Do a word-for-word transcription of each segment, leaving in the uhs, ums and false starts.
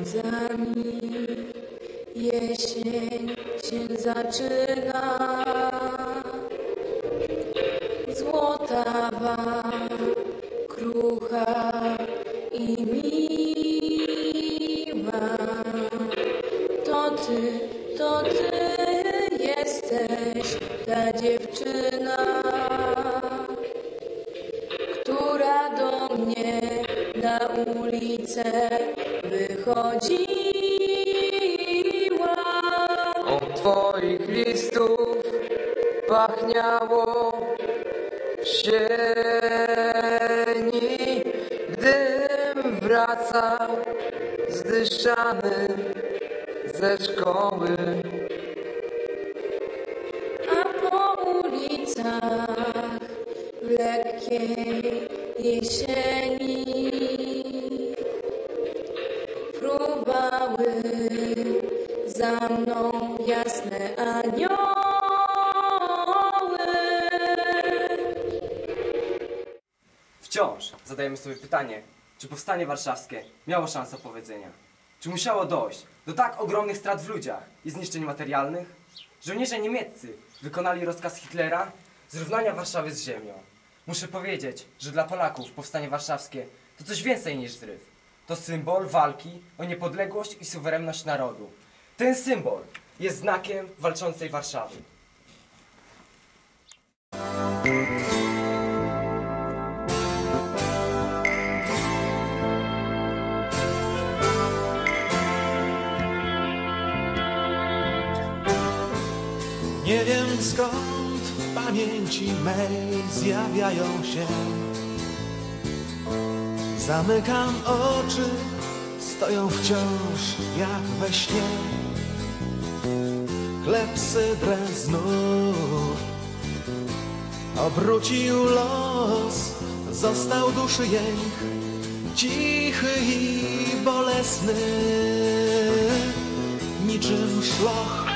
łzami. Jesień się zaczyna, złotawa, krucha i miła. To ty, to ty jesteś ta dziewczyna, która do mnie na ulicę wychodziła. Od twoich listów pachniało w sieni, gdym wracał zdyszany ze szkoły. A po ulicach w lekkiej jesieni fruwały za mną jasne anioły. Wciąż zadajemy sobie pytanie, czy powstanie warszawskie miało szansę powodzenia? Czy musiało dojść do tak ogromnych strat w ludziach i zniszczeń materialnych? Żołnierze niemieccy wykonali rozkaz Hitlera zrównania Warszawy z ziemią. Muszę powiedzieć, że dla Polaków powstanie warszawskie to coś więcej niż zryw. To symbol walki o niepodległość i suwerenność narodu. Ten symbol jest znakiem walczącej Warszawy. Nie wiem skąd w pamięci mej zjawiają się. Zamykam oczy, stoją wciąż jak we śnie. Klepsydrę znów obrócił los, został duszy jęk, cichy i bolesny, niczym szloch.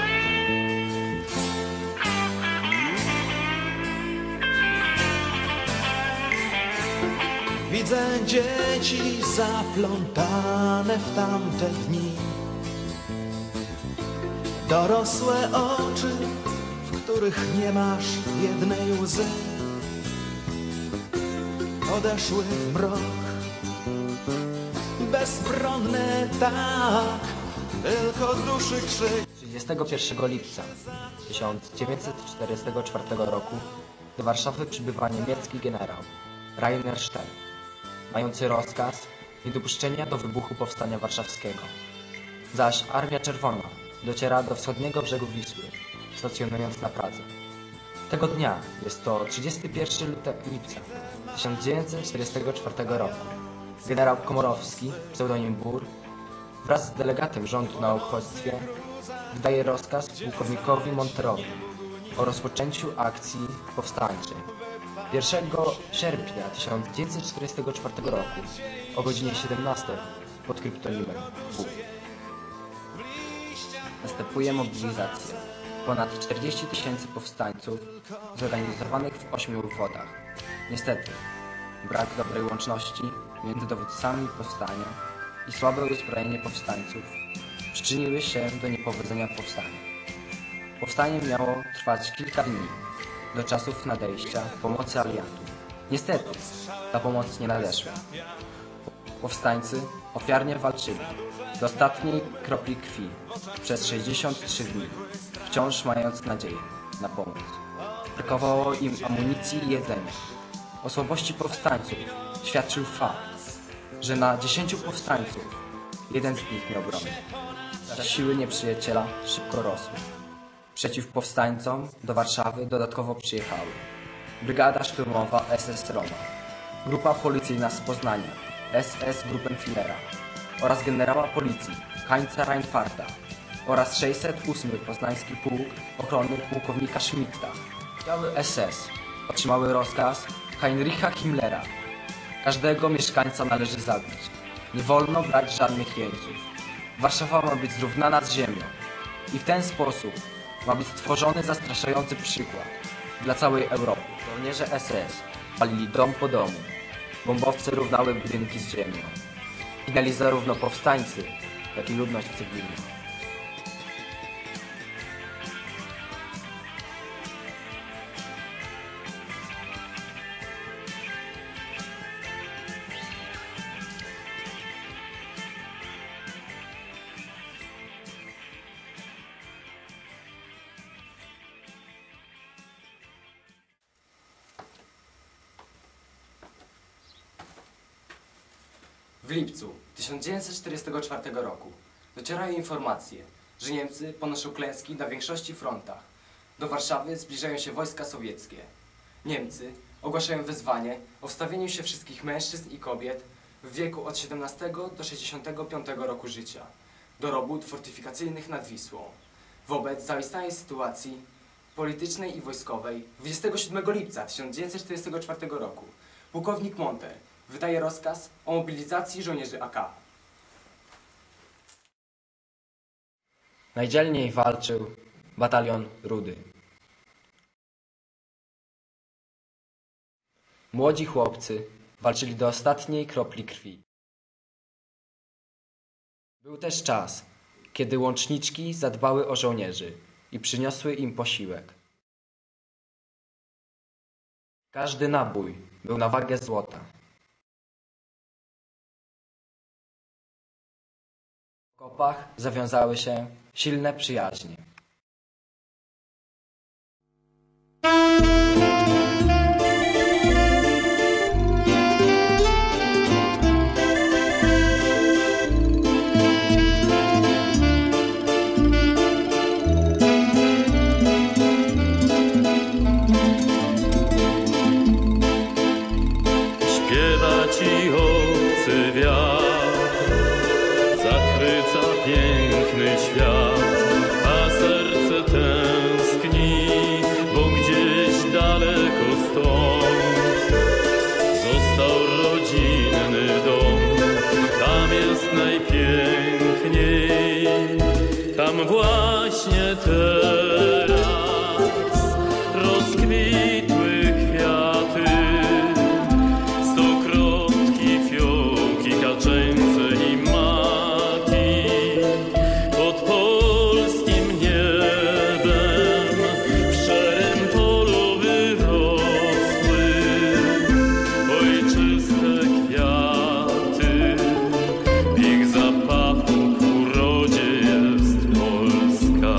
Widzę dzieci zaplątane w tamte dni, dorosłe oczy, w których nie masz jednej łzy. Odeszły w mrok, bezbronne tak, tylko duszy krzyk. trzydziestego pierwszego lipca tysiąc dziewięćset czterdziestego czwartego roku do Warszawy przybywa niemiecki generał Rainer Stell, mający rozkaz niedopuszczenia do wybuchu powstania warszawskiego. Zaś Armia Czerwona dociera do wschodniego brzegu Wisły, stacjonując na Pradze. Tego dnia, jest to trzydziestego pierwszego lipca tysiąc dziewięćset czterdziestego czwartego roku, generał Komorowski, pseudonim Bur, wraz z delegatem rządu na uchodźstwie wydaje rozkaz pułkownikowi Monterowi o rozpoczęciu akcji powstańczej. pierwszego sierpnia tysiąc dziewięćset czterdziestego czwartego roku o godzinie siedemnastej pod kryptonimem W. Następuje mobilizacja. Ponad czterdzieści tysięcy powstańców zorganizowanych w ośmiu obwodach. Niestety, brak dobrej łączności między dowódcami powstania i słabe uzbrojenie powstańców przyczyniły się do niepowodzenia powstania. Powstanie miało trwać kilka dni, do czasów nadejścia pomocy aliantów. Niestety, ta pomoc nie nadeszła. Powstańcy ofiarnie walczyli do ostatniej kropli krwi przez sześćdziesiąt trzy dni, wciąż mając nadzieję na pomoc. Brakowało im amunicji i jedzenia. O słabości powstańców świadczył fakt, że na dziesięciu powstańców jeden z nich miał broń. Siły nieprzyjaciela szybko rosły. Przeciw powstańcom do Warszawy dodatkowo przyjechały Brygada Szturmowa S S Roma, Grupa Policyjna z Poznania S S Gruppenführera oraz generała policji Heinza Reinfarta oraz sześćset ósmy Poznański Pułk Ochrony pułkownika Schmidta. Oddziały S S otrzymały rozkaz Heinricha Himmlera. Każdego mieszkańca należy zabić. Nie wolno brać żadnych jeńców. Warszawa ma być zrównana z ziemią i w ten sposób ma być stworzony zastraszający przykład dla całej Europy. Żołnierze S S palili dom po domu. Bombowce równały budynki z ziemią. Ginęli zarówno powstańcy, jak i ludność cywilna. W lipcu tysiąc dziewięćset czterdziestego czwartego roku docierają informacje, że Niemcy ponoszą klęski na większości frontach. Do Warszawy zbliżają się wojska sowieckie. Niemcy ogłaszają wezwanie o wstawieniu się wszystkich mężczyzn i kobiet w wieku od siedemnastego do sześćdziesiątego piątego roku życia do robót fortyfikacyjnych nad Wisłą. Wobec zaistniałej sytuacji politycznej i wojskowej dwudziestego siódmego lipca tysiąc dziewięćset czterdziestego czwartego roku pułkownik Monter wydaje rozkaz o mobilizacji żołnierzy A K. Najdzielniej walczył batalion Rudy. Młodzi chłopcy walczyli do ostatniej kropli krwi. Był też czas, kiedy łączniczki zadbały o żołnierzy i przyniosły im posiłek. Każdy nabój był na wagę złota. W okopach zawiązały się silne przyjaźnie. Śpiewa ci obcy wiatr, zachwyca piękny świat, a serce tęskni, bo gdzieś daleko stąd został rodzinny dom. Tam jest najpiękniej, tam właśnie teraz rozkwitły kwiaty, stokrotki, fiołki, kaczeńce i maki. Pod polskim niebem w szarym polu wyrosły ojczyste kwiaty. W ich zapachu w urodzie jest Polska.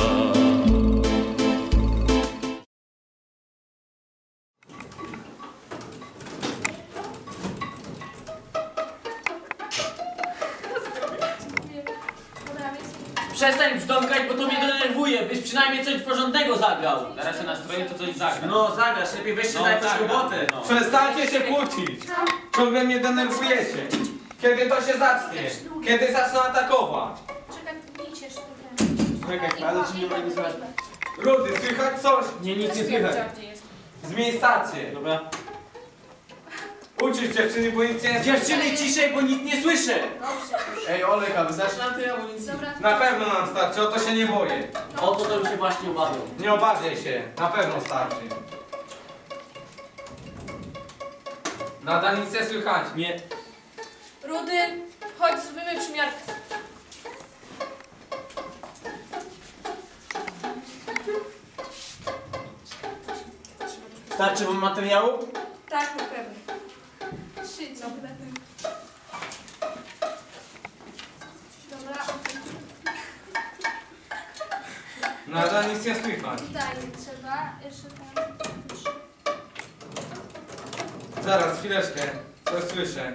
Przestań brzdąkać, bo to mnie denerwuje, byś przynajmniej coś porządnego zagrał. Teraz się nastroję, to coś zagra. No zagrasz, lepiej weź się No, za jakąś zagra. robotę. No. Przestańcie się kłócić! Ciągle mnie denerwujecie! Kiedy to się zacznie? Kiedy zacznę atakować? Czekaj, idziesz tutaj. Czekaj, ale ci nie ma nic słychać. Rudy, słychać coś? Nie, nic nie słychać. Zmień stację. Dobra. Uczyć dziewczyny, bo nic nie Dziewczyny ciszej, bo nic nie słyszę. Dobrze. Ej, Olek, a wystarczy nam tej amunicji? Dobra. Na pewno nam starczy, o to się nie boję. O to to się właśnie obawiam. Nie obawiaj się, na pewno starczy. Nadal nic nie słychać. Nie. Rudy, chodź, zrobimy przymiarkę. Starczy wam materiału? Tak, na pewno. Trzy, co? Dobra. Nadal nic nie słychać. Tutaj trzeba, jeszcze tam. Zaraz, chwileczkę, coś słyszę.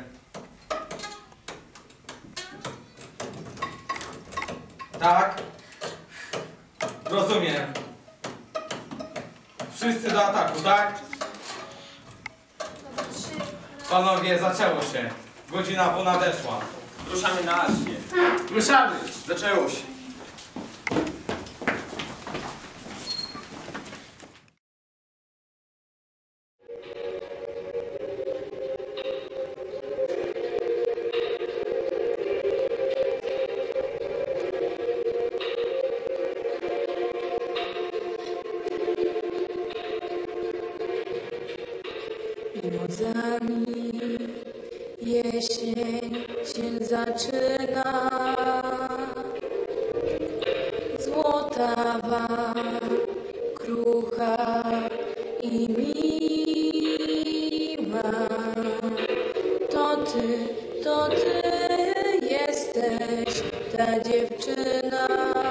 Tak? Rozumiem. Wszyscy do ataku, tak? Dobra, trzy. Panowie, zaczęło się. Godzina W nadeszła. Ruszamy na akcję. Ruszamy! Zaczęło się. Nocami jesień się zaczyna, łaskawa, krucha i miła. To ty, to ty jesteś ta dziewczyna,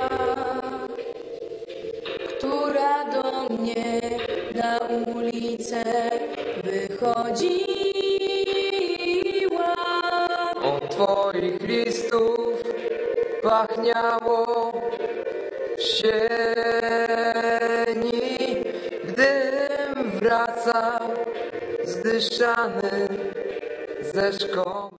która do mnie na ulicę wychodziła. Od twoich listów pachniało w sieni, gdym wracał zdyszany ze szkoły.